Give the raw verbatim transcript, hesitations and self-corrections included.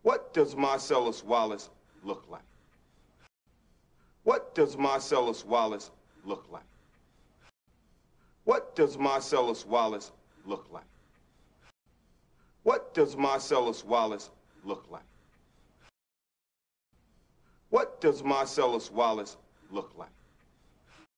What does Marcellus Wallace look like? What does Marcellus Wallace look like? What does Marcellus Wallace look like? What does Marcellus Wallace look like? What does Marcellus Wallace look like?